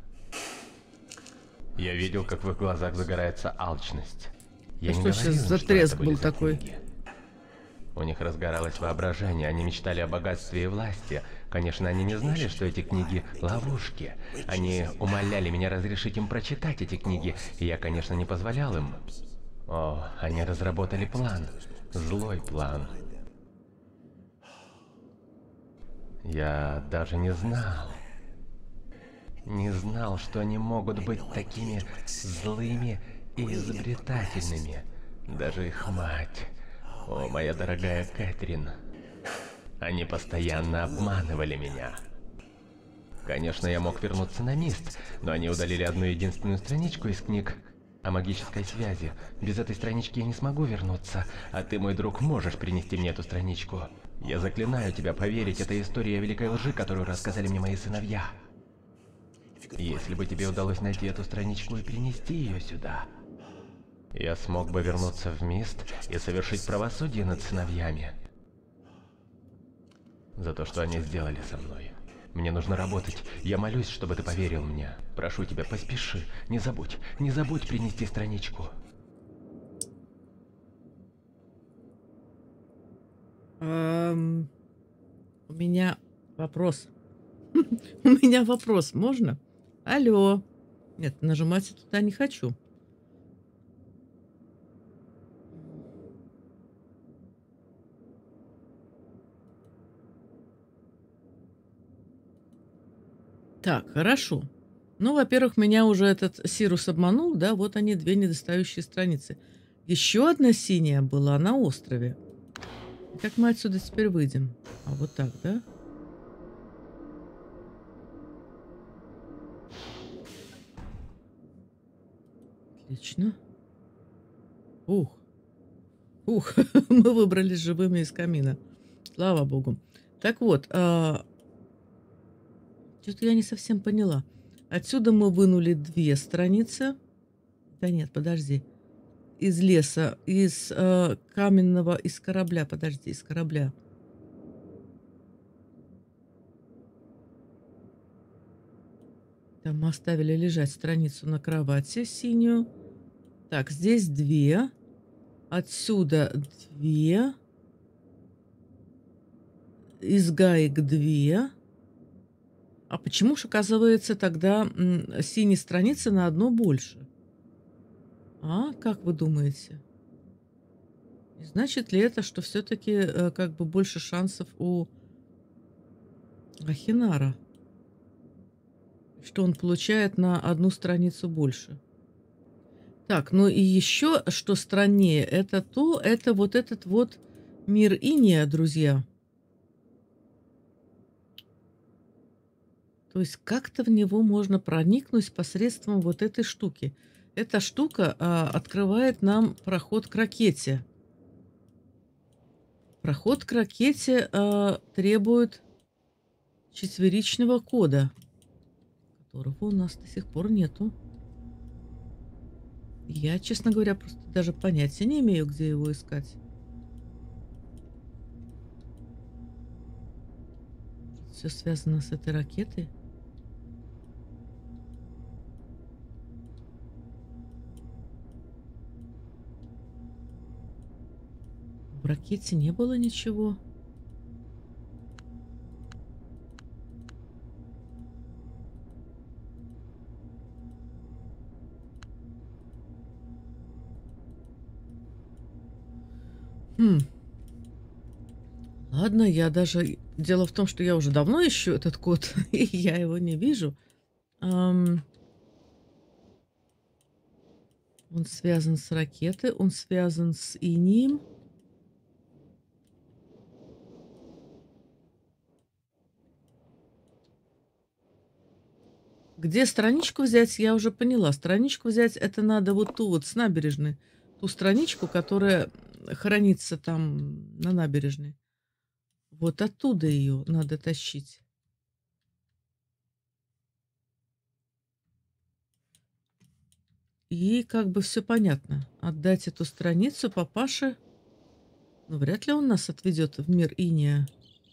Я видел, как в их глазах загорается алчность. Я не Что сейчас говорил им, за что треск это были был за такой? книги. У них разгоралось воображение, они мечтали о богатстве и власти. Конечно, они не знали, что эти книги — ловушки. Они умоляли меня разрешить им прочитать эти книги, и я, конечно, не позволял им. О, они разработали план. Злой план. Я даже не знал. Не знал, что они могут быть такими злыми и изобретательными. Даже их мать. О, моя дорогая Кэтрин. Они постоянно обманывали меня. Конечно, я мог вернуться на Мист, но они удалили одну единственную страничку из книг о магической связи. Без этой странички я не смогу вернуться, а ты, мой друг, можешь принести мне эту страничку. Я заклинаю тебя поверить, это история о великой лжи, которую рассказали мне мои сыновья. Если бы тебе удалось найти эту страничку и принести ее сюда, я смог бы вернуться в Мист и совершить правосудие над сыновьями. За то, что они сделали со мной. Мне нужно работать. Я молюсь, чтобы ты поверил мне. Прошу тебя, поспеши. Не забудь принести страничку. У меня вопрос. У меня вопрос. Можно? Алло. Нет, нажимать я туда не хочу. Так, хорошо. Ну, во-первых, меня уже этот Сирус обманул, да, вот они, 2 недостающие страницы. Еще одна синяя была на острове. Как мы отсюда теперь выйдем? А вот так, да? Отлично. Ух. Ух, мы выбрались живыми из камина. Слава богу. Так вот, что-то я не совсем поняла. Отсюда мы вынули 2 страницы. Да нет, подожди. Из леса, из каменного, из корабля. Подожди, из корабля. Там мы оставили лежать страницу на кровати синюю. Так, здесь 2. Отсюда 2. Из гаек 2. А почему же, оказывается, тогда синей страницы на одну больше? А, как вы думаете? Значит ли это, что все-таки как бы больше шансов у Ахинара? Что он получает на одну страницу больше? Так, ну и еще что страннее, это вот этот вот мир Иния, друзья. То есть как-то в него можно проникнуть посредством вот этой штуки. Эта штука открывает нам проход к ракете. Проход к ракете требует четверичного кода, которого у нас до сих пор нету. Я, честно говоря, просто даже понятия не имею, где его искать. Все связано с этой ракетой. В ракете не было ничего. Ладно, я даже... Дело в том, что я уже давно ищу этот код, и я его не вижу. Он связан с ракетой, он связан с инием. Где страничку взять, я уже поняла. Страничку взять, это надо вот ту вот с набережной. Ту страничку, которая хранится там на набережной. Вот оттуда ее надо тащить. И как бы все понятно. Отдать эту страницу папаше. Ну, вряд ли он нас отведет в мир иния.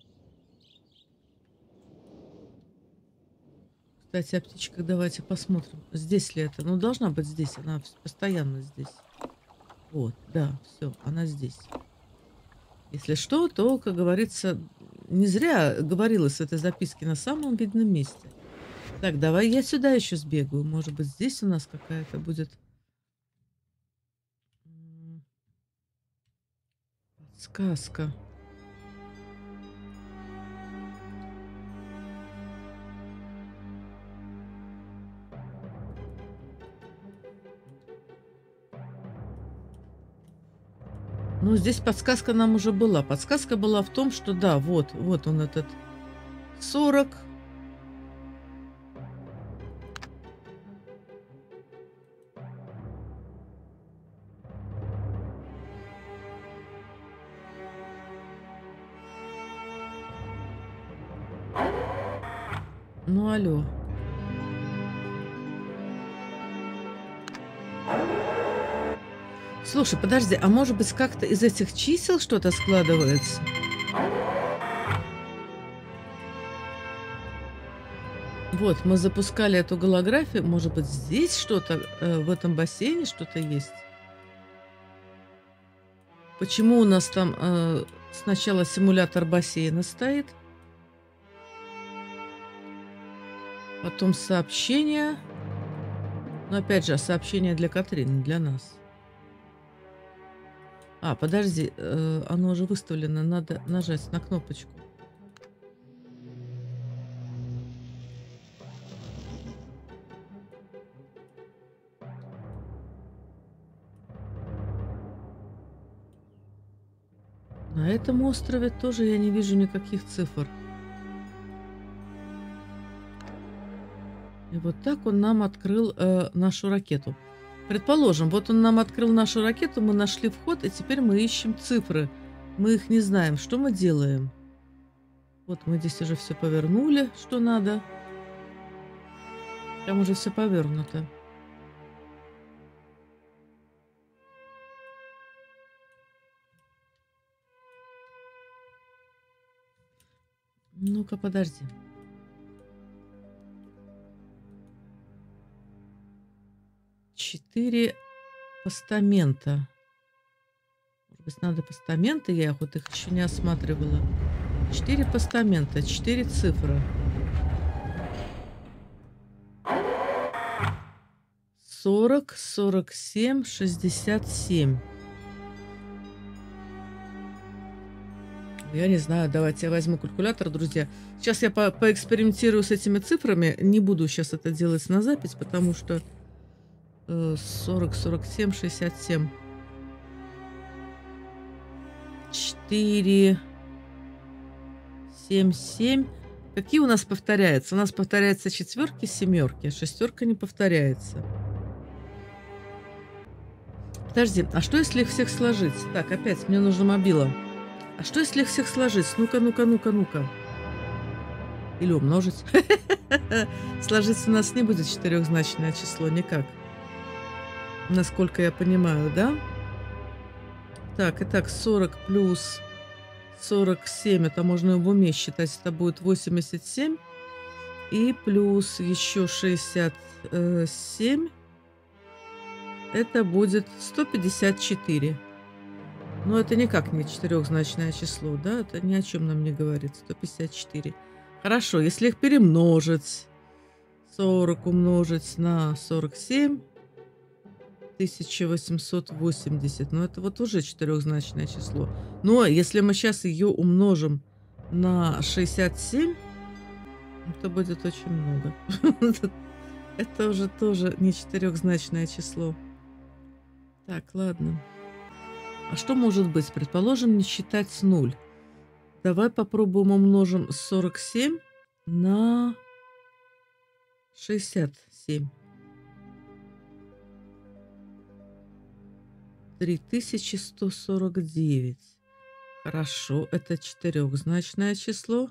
Кстати, о птичках давайте посмотрим. Здесь ли это? Ну, должна быть здесь. Она постоянно здесь. Вот, да, все, она здесь. Если что, то, как говорится, не зря говорилось в этой записке на самом видном месте. Так, давай я сюда еще сбегаю. Может быть, здесь у нас какая-то будет сказка. Ну, здесь подсказка нам уже была. Подсказка была в том, что да, вот он этот 40. Ну, алло. Слушай, подожди, а может быть, как-то из этих чисел что-то складывается? Вот, мы запускали эту голографию. Может быть, здесь что-то, в этом бассейне что-то есть? Почему у нас там сначала симулятор бассейна стоит? Потом сообщение. Но опять же, сообщение для Катрины, для нас. А, подожди, оно уже выставлено. Надо нажать на кнопочку. На этом острове тоже я не вижу никаких цифр. И вот так он нам открыл нашу ракету. Предположим, вот он нам открыл нашу ракету, мы нашли вход, и теперь мы ищем цифры. Мы их не знаем. Что мы делаем? Вот мы здесь уже все повернули, что надо. Там уже все повернуто. Ну-ка, подожди. 4 постамента. Может быть, надо постаменты? Я вот их еще не осматривала. 4 постамента, 4 цифры. 40, 47, 67. Я не знаю, давайте я возьму калькулятор, друзья. Сейчас я поэкспериментирую с этими цифрами. Не буду сейчас это делать на запись, потому что 40, 47, 67. 4, 7, 7. Какие у нас повторяются? У нас повторяются четверки, семерки. Шестерка не повторяется. Подожди, а что если их всех сложить? Так, опять мне нужно мобила. А что если их всех сложить? Ну-ка, ну-ка, ну-ка, ну-ка. Или умножить. Сложить у нас не будет четырехзначное число никак. Насколько я понимаю, да? Так, итак, 40 плюс 47, это можно в уме считать, это будет 87. И плюс еще 67, это будет 154. Но это никак не четырехзначное число, да? Это ни о чем нам не говорит. 154. Хорошо, если их перемножить, 40 умножить на 47, 1880. Ну, это вот уже четырехзначное число. Но если мы сейчас ее умножим на 67, это будет очень много. Это уже тоже не четырехзначное число. Так, ладно. А что может быть? Предположим, не считать 0. Давай попробуем умножим 47 на 67. 3149. Хорошо, это четырехзначное число.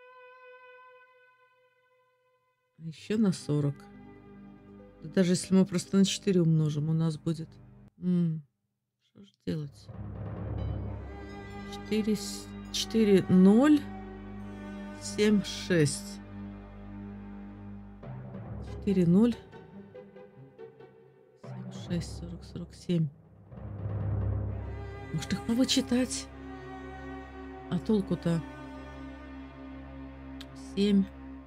Еще на 40. Даже если мы просто на 4 умножим, у нас будет... Что же делать? 4, 0, 7, 6. 4, 0, 7, 6, 40, 47. Может, их повычитать? А толку-то? 7,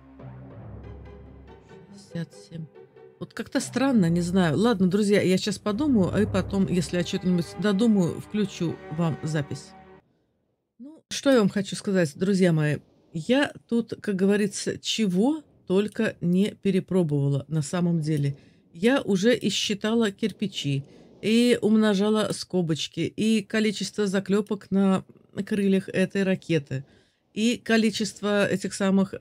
67. Вот как-то странно, не знаю. Ладно, друзья, я сейчас подумаю, а и потом, если я что-нибудь додумаю, включу вам запись. Ну, что я вам хочу сказать, друзья мои. Я тут, как говорится, чего только не перепробовала на самом деле. Я уже и считала кирпичи, и умножала скобочки, и количество заклепок на крыльях этой ракеты, и количество этих самых...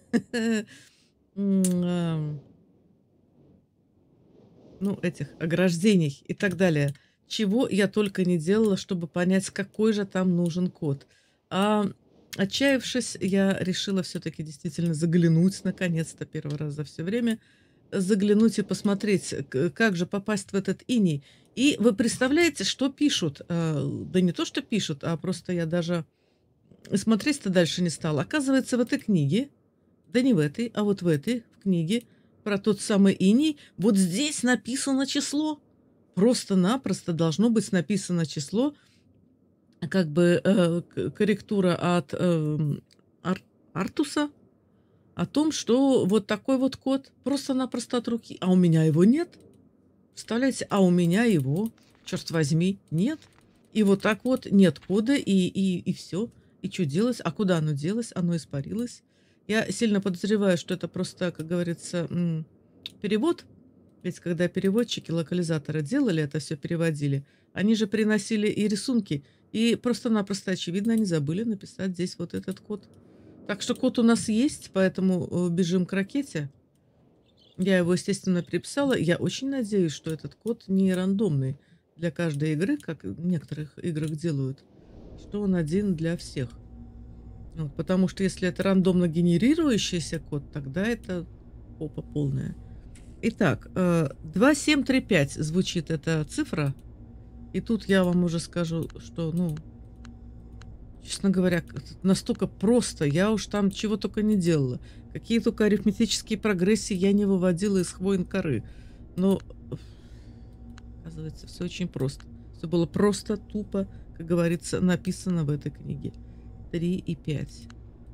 ну, этих ограждений и так далее. Чего я только не делала, чтобы понять, какой же там нужен код. А отчаявшись, я решила все-таки действительно заглянуть, наконец-то, первый раз за все время, заглянуть и посмотреть, как же попасть в этот иней. И вы представляете, что пишут? Да не то, что пишут, а просто я даже смотреть-то дальше не стала. Оказывается, в этой книге, да не в этой, а вот в этой, в книге, про тот самый иней, вот здесь написано число. Просто-напросто должно быть написано число, как бы корректура от Артуса о том, что вот такой вот код просто-напросто от руки. А у меня его нет. Представляете, а у меня его, черт возьми, нет. И вот так вот нет кода, и все. И что делать? А куда оно делось? Оно испарилось. Я сильно подозреваю, что это просто, как говорится, перевод. Ведь когда переводчики, локализаторы делали это все, переводили, они же приносили и рисунки, и просто-напросто, очевидно, они забыли написать здесь вот этот код. Так что код у нас есть, поэтому бежим к ракете. Я его, естественно, переписала. Я очень надеюсь, что этот код не рандомный для каждой игры, как в некоторых играх делают, что он один для всех. Вот, потому что если это рандомно генерирующийся код, тогда это попа полная. Итак, 2735 звучит эта цифра. И тут я вам уже скажу, что, ну, честно говоря, настолько просто. Я уж там чего только не делала. Какие только арифметические прогрессии я не выводила из хвойной коры. Но Оказывается, все очень просто. Все было просто, тупо, как говорится, написано в этой книге. 3 и 5.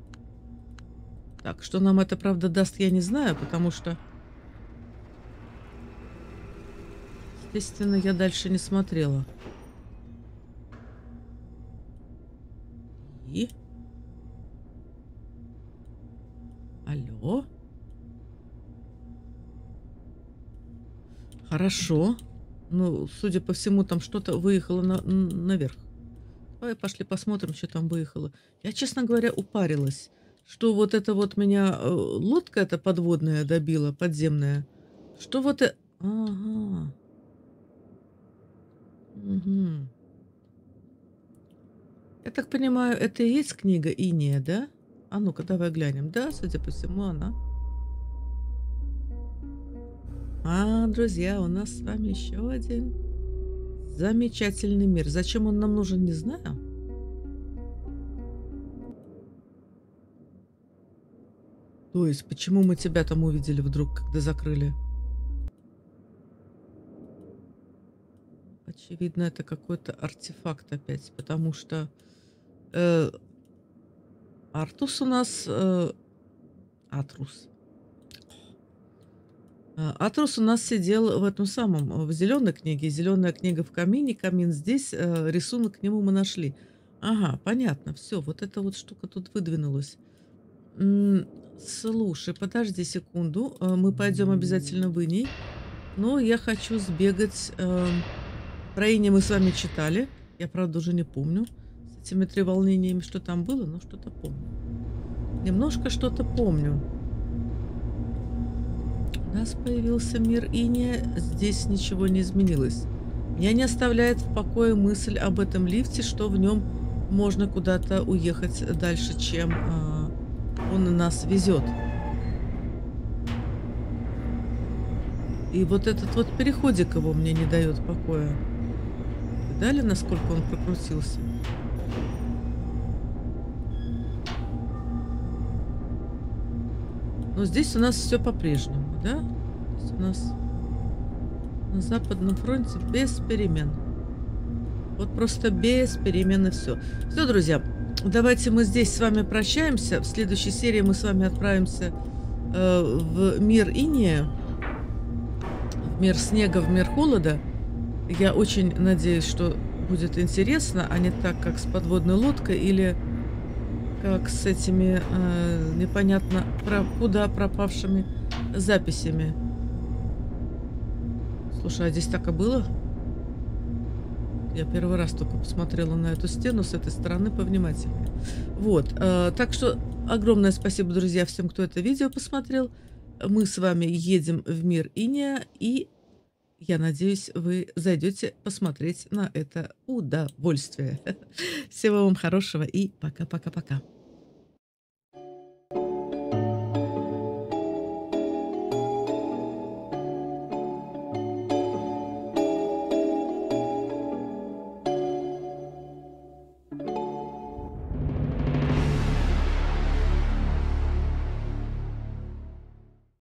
Так, что нам это, правда, даст, я не знаю, потому что... Естественно, я дальше не смотрела. И... Алло? Хорошо. Ну, судя по всему, там что-то выехало наверх. Давай пошли посмотрим, что там выехало. Я, честно говоря, упарилась, что вот это вот меня лодка эта подводная добила, подземная. Что вот это... Ага. Угу. Я так понимаю, это и есть книга Иния, да? А ну-ка, давай глянем. Да, судя по всему, она. Друзья, у нас с вами еще один замечательный мир. Зачем он нам нужен, не знаю. То есть, почему мы тебя там увидели вдруг, когда закрыли? Очевидно, это какой-то артефакт опять, потому что Артус у нас... Атрус. Атрус у нас сидел в этом самом, в зеленой книге. Зеленая книга в камине, камин здесь, рисунок к нему мы нашли. Ага, понятно, все, вот эта вот штука тут выдвинулась. Слушай, подожди секунду, мы пойдем обязательно в Иней. Но я хочу сбегать... Про Иней мы с вами читали. Я, правда, уже не помню. С этими 3 волнениями, что там было, но что-то помню. Немножко что-то помню. У нас появился мир Иния. Здесь ничего не изменилось. Меня не оставляет в покое мысль об этом лифте, что в нем можно куда-то уехать дальше, чем он нас везет. И вот этот вот переходик его мне не дает покоя. Видали, насколько он прокрутился? Но здесь у нас все по-прежнему, да? Здесь у нас на Западном фронте без перемен. Вот просто без перемен и все. Все, друзья, давайте мы здесь с вами прощаемся. В следующей серии мы с вами отправимся в мир Иния, в мир снега, в мир холода. Я очень надеюсь, что будет интересно, а не так, как с подводной лодкой или как с этими непонятно куда пропавшими записями. Слушай, а здесь так и было? Я первый раз только посмотрела на эту стену с этой стороны повнимательнее. Вот, так что огромное спасибо, друзья, всем, кто это видео посмотрел. Мы с вами едем в мир Иния, и я надеюсь, вы зайдете посмотреть на это удовольствие. Всего вам хорошего и пока-пока-пока.